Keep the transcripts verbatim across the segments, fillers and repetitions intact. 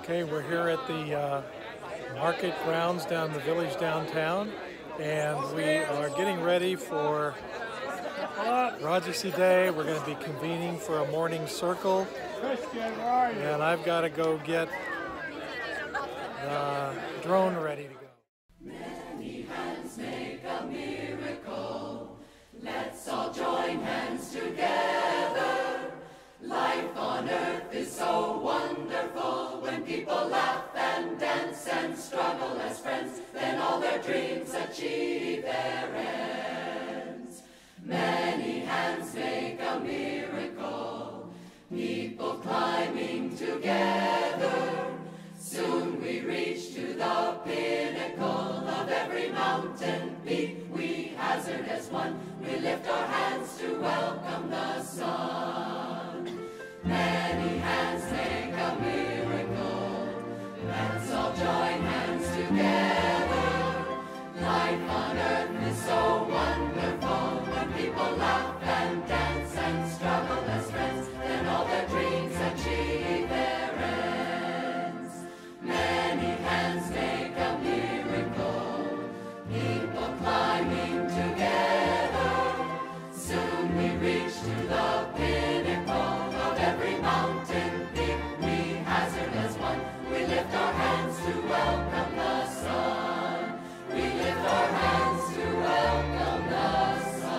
Okay, we're here at the uh, market grounds down the village downtown, and we are getting ready for Rajarshi Day. We're going to be convening for a morning circle, and I've got to go get the drone ready to go. Many hands make a miracle. Let's all join hands together. Life on earth is so wonderful when people laugh and dance and struggle as friends. Then all their dreams achieve their ends. Many hands make a miracle. People climbing together. Soon we reach to the pinnacle of every mountain peak we hazard as one. We lift our hands to welcome the sun. Many hands make a miracle. Let's all join hands together. Life on earth is so wonderful when people laugh and dance and struggle as friends. Then all their dreams achieve their ends. Many hands make a miracle. People climbing together. Soon we reach to the pinnacle of every mountain peak we hazard as one. We lift our hands to welcome the sun. We lift our hands to welcome the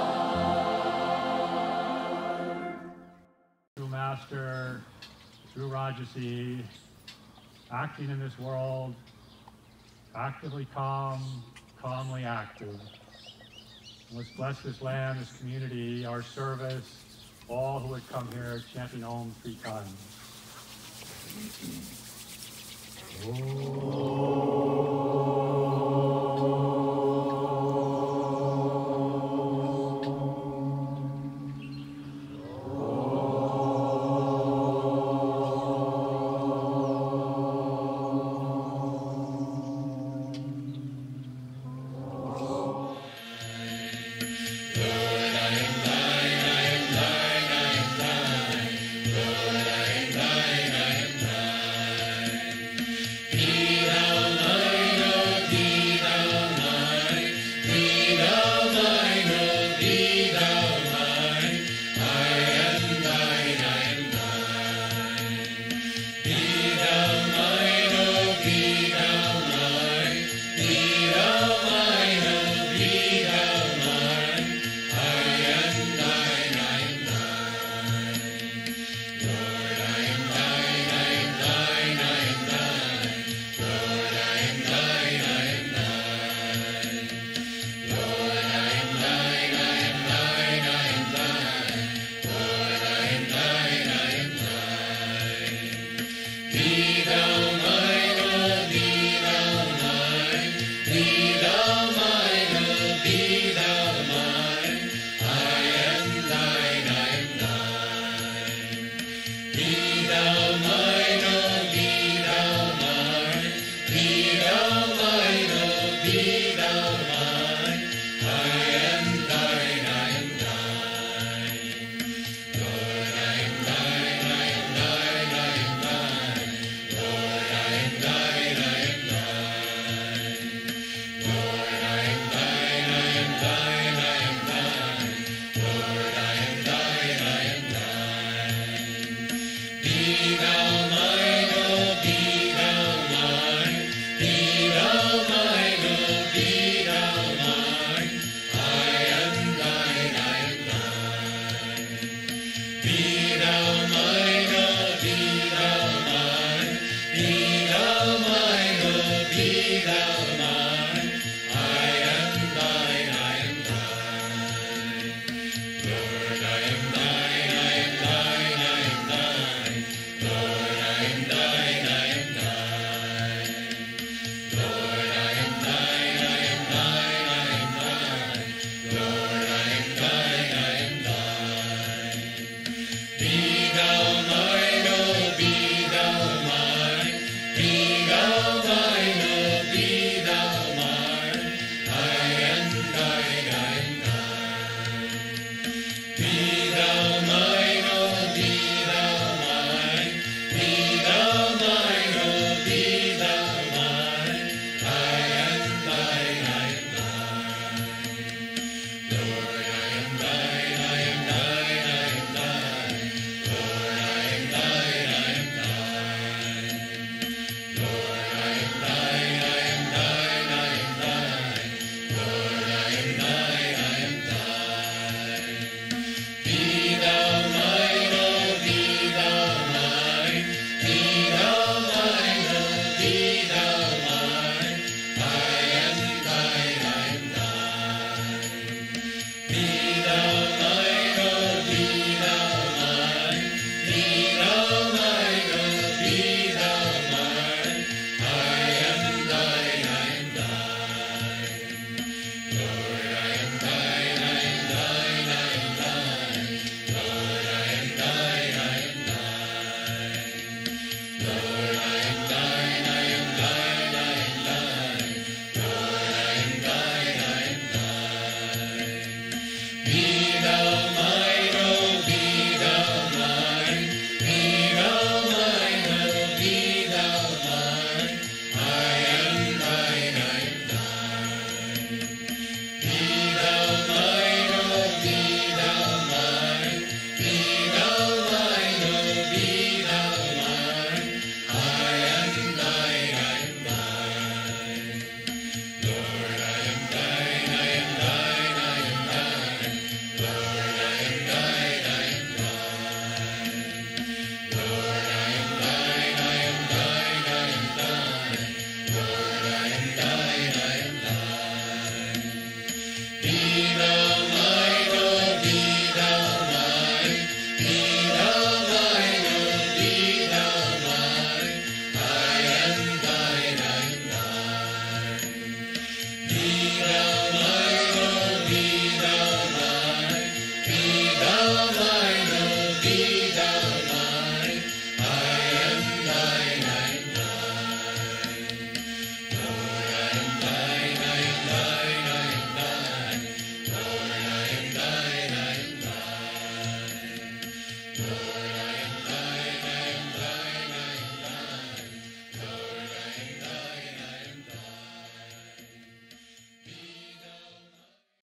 sun. True Master, true Rajarshi, acting in this world, actively calm, calmly active. Let's bless this land, this community, our service, all who would come here chanting Om three times. Om.